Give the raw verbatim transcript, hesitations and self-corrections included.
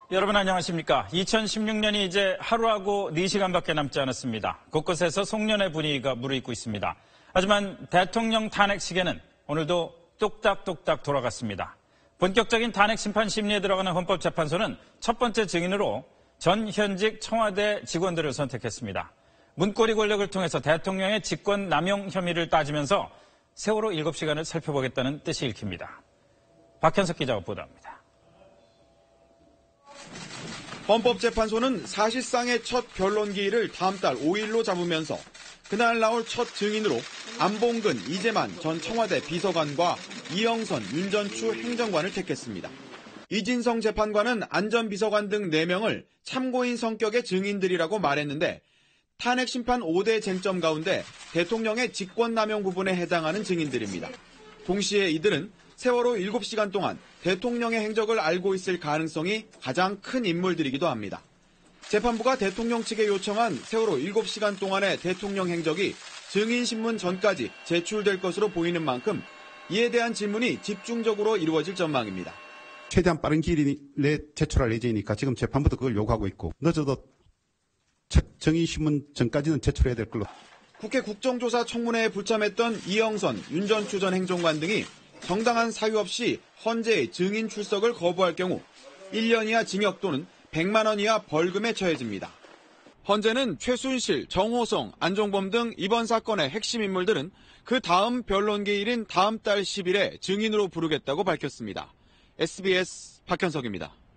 여러분 안녕하십니까. 이천십육 년이 이제 하루하고 네 시간밖에 남지 않았습니다. 곳곳에서 송년회 분위기가 무르익고 있습니다. 하지만 대통령 탄핵 시계는 오늘도 뚝딱뚝딱 돌아갔습니다. 본격적인 탄핵 심판 심리에 들어가는 헌법재판소는 첫 번째 증인으로 전 현직 청와대 직원들을 선택했습니다. 문고리 권력을 통해서 대통령의 직권 남용 혐의를 따지면서 세월호 일곱 시간을 살펴보겠다는 뜻이 읽힙니다. 박현석 기자가 보도합니다. 헌법재판소는 사실상의 첫 변론기일을 다음 달 오 일로 잡으면서 그날 나올 첫 증인으로 안봉근, 이재만 전 청와대 비서관과 이영선, 윤전추 행정관을 택했습니다. 이진성 재판관은 안전비서관 등 네 명을 참고인 성격의 증인들이라고 말했는데 탄핵 심판 오 대 쟁점 가운데 대통령의 직권남용 부분에 해당하는 증인들입니다. 동시에 이들은 세월호 일곱 시간 동안 대통령의 행적을 알고 있을 가능성이 가장 큰 인물들이기도 합니다. 재판부가 대통령 측에 요청한 세월호 일곱 시간 동안의 대통령 행적이 증인신문 전까지 제출될 것으로 보이는 만큼 이에 대한 질문이 집중적으로 이루어질 전망입니다. 최대한 빠른 기일 내에 제출할 예정이니까 지금 재판부도 그걸 요구하고 있고 늦어도 증인신문 전까지는 제출해야 될 걸로. 국회 국정조사 청문회에 불참했던 이영선, 윤전추 전 행정관 등이 정당한 사유 없이 헌재의 증인 출석을 거부할 경우 일 년 이하 징역 또는 백만 원 이하 벌금에 처해집니다. 헌재는 최순실, 정호성, 안종범 등 이번 사건의 핵심 인물들은 그 다음 변론기일인 다음 달 십 일에 증인으로 부르겠다고 밝혔습니다. 에스비에스 박현석입니다.